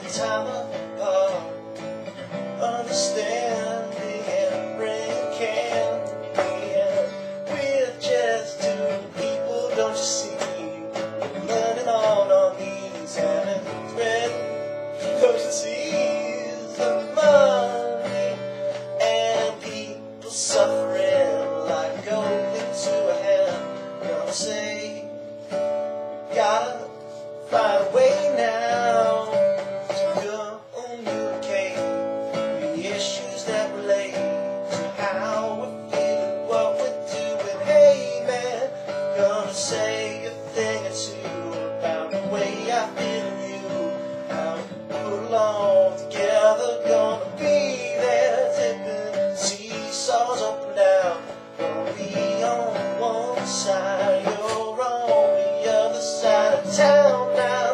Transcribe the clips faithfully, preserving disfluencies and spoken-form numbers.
time apart, understanding and bring candy, and we're just two people, don't you see? Learning on our knees and a thread, don't you see? The money and people suffering like gold into a hand. Gonna say, gotta find a way now to communicate the issues that relate to how we're feeling, what we're doing. Hey man, gonna say a thing or two about the way I feel in you, how we put along together. Gonna be there, tipping seesaws up and down. Gonna be on one side, you're on the other side of town.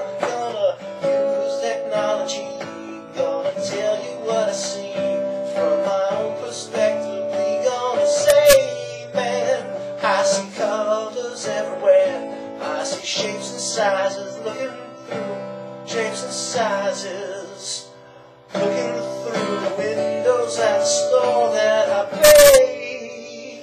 Tell you what I see from my own perspective. We gonna say, man, I see colors everywhere. I see shapes and sizes, looking through shapes and sizes, looking through the windows at the store that I pay.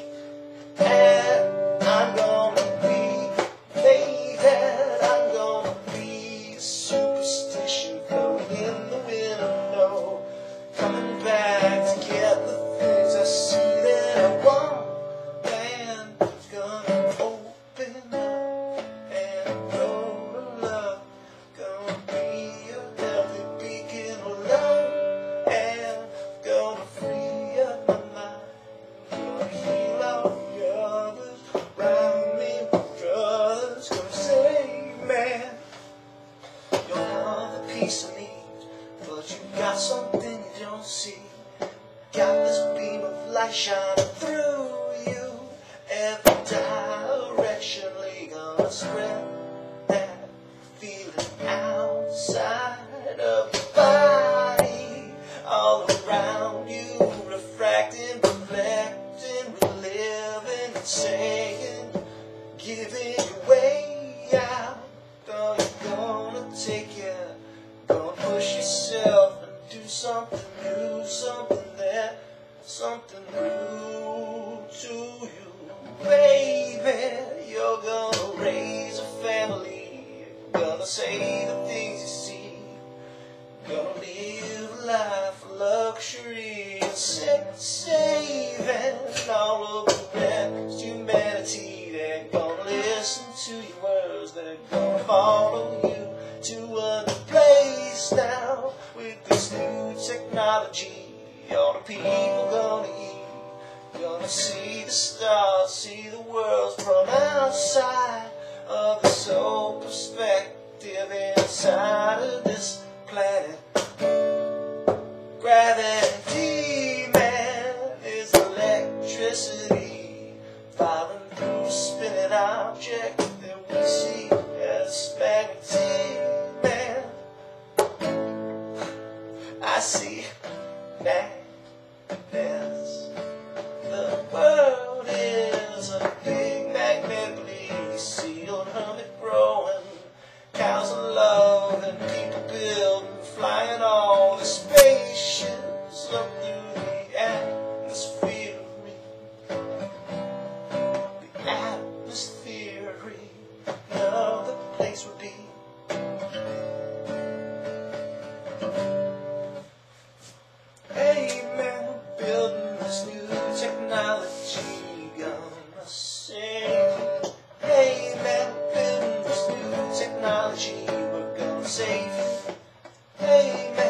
And I'm gonna be faded, I'm gonna be a superstition floating in the wind. Coming back to get the things I see that I want. Man, gonna open up and grow to love. Gonna be a healthy beacon of love, and gonna free up my mind. Gonna heal all the others around me, brothers. Gonna say, man, you're not the piece I need, but you got something you don't see. Got this beam of light shining through you, every directionally gonna spread that feeling outside of your body, all around you, refracting, reflecting, reliving, and saying, giving your way out. Though you're gonna take it, gonna push yourself and do something new, something that, something new to you. Baby, you're gonna raise a family, gonna say the things you see, gonna live a life of luxury and saving all of the rest humanity. They're gonna listen to your words, they're gonna follow you to a new place now. With this new technology, all the people gonna eat, gonna see the stars, see the world from outside of the soul perspective inside of this planet. Gravity, man, is electricity firing through a spinning object that we see as magnetic, man. I see magnets. The world is a big magnet, please. Sealed hermit growing, cows and love, and people building, flying all the spaceships up through the atmosphere. The atmosphere of the place would be. Hey man, building this new technology, gonna save you. Hey man, building this new technology, we're gonna save you. Hey man.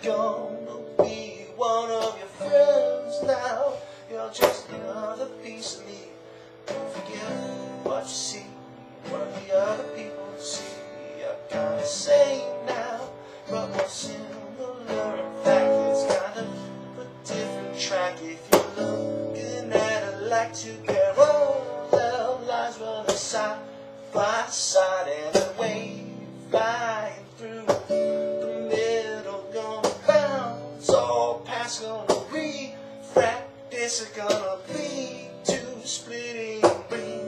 gonna be one of your friends now. You're just another piece of me. Don't forget what you see, what the other people see. You're kinda the same now, but more similar. In fact, it's kind of a different track. If you're looking at it like two parallel lines running side by side, and a wave flying through the middle, gonna bounce all past, gonna refract. This is gonna be two splitting beams.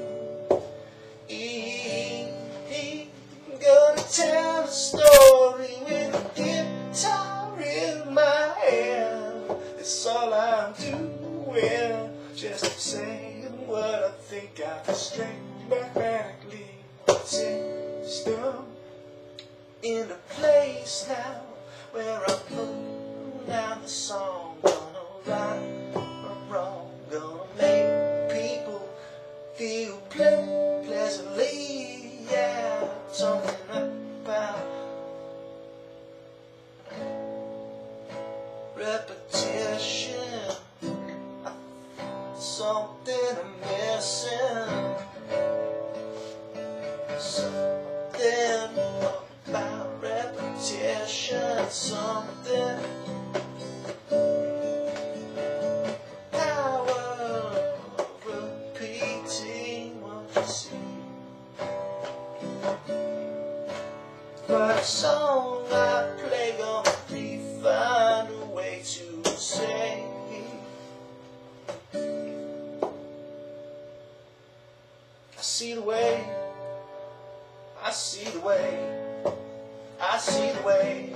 Gonna tell a story with a guitar in my hand. It's all I'm doing, just saying what I think. I can straight mathematically system in a place now where I'm putting down the song. Gonna right or wrong, gonna make people feel ple pleasantly, yeah. Something about repetition, something I'm missing, something about repetition, something power of repeating what you see. But a song I play gonna be find a way to say I see the way, I see the way, I see the way.